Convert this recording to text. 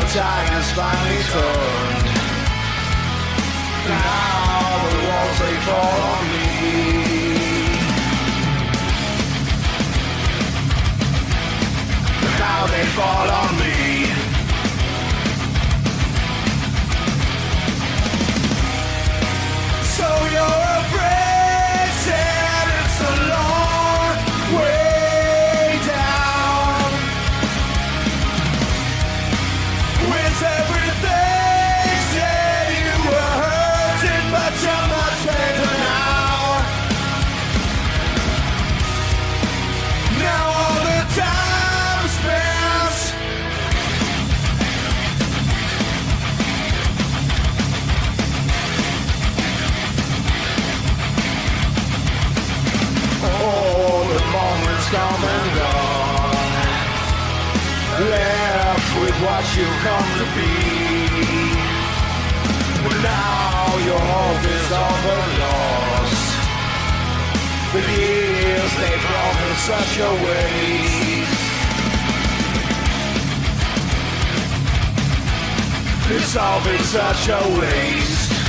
tide has finally turned. Now the walls they fall on me. Now they fall on me. So you're afraid, said it's a long way down. Where's everything? Said you were hurting, but you're much better now. Now all the time spent all the moments come and gone, left with what you come to be. But now your hope is all but lost. The years they promised such a waste. It's all been such a waste.